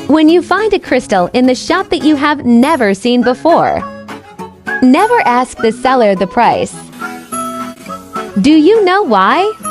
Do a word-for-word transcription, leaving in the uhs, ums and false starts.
When you find a crystal in the shop that you have never seen before, never ask the seller the price. Do you know why?